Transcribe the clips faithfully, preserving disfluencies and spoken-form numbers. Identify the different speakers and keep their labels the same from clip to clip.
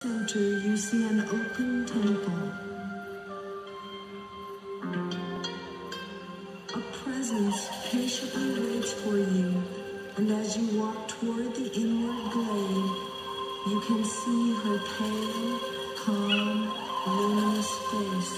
Speaker 1: Center, you see an open temple. A presence patiently waits for you, and as you walk toward the inward glade, you can see her pale, calm, luminous face.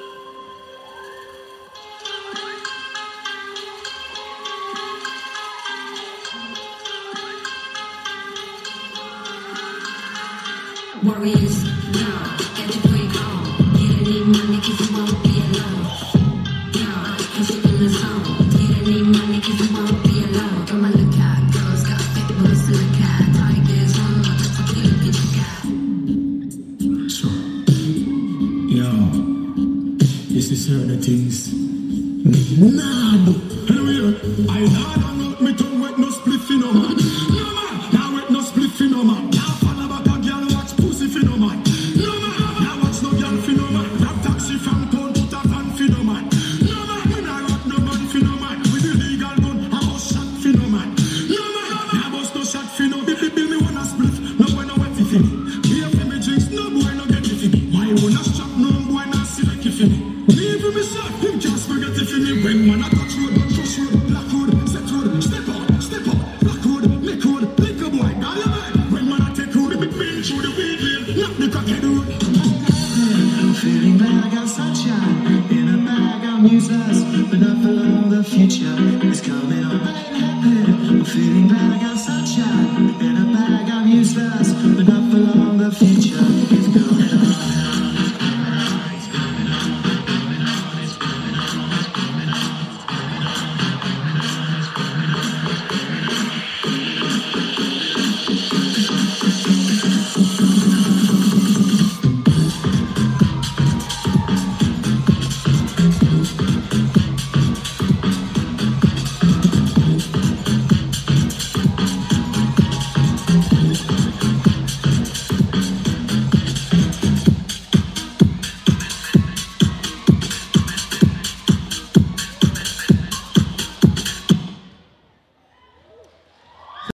Speaker 2: Warriors, yo, get your break on. You don't need money cause you won't be alone. Yo, cause you're in the zone. You don't need money cause you won't be alone. On my lookout, girls got thick boys to look at. Tigers, one more, that's what you look at.
Speaker 3: Sure. Yo, this is certain things. Nah, but anyway, I don't know me tongue wet no spliffy no man. No man, now wet no spliffy no man. Now follow back a girl watch pussy fi no man. No man, now watch no girl fi no man. Grab taxi from town put a van fi no man. No man, we not got no man fi no man. With the legal gun, I bust shot fi no man. No man, I bust no shot fi no. Bill bill me wanna spliff, no boy no wet fi fi me. Here fi me drinks, no boy no get it fi me. Why wanna strap no boy no select fi me. Leave me shot, him just forget it fi me. When man a touch road, touch road, black road, set road, step out, step out, black road, make road, lick a boy, got your man. When man a take road, big man through the weed lane, knock the crackhead road.
Speaker 4: I'm feeling like I got sunshine in a bag. I'm useless, but not for long. The future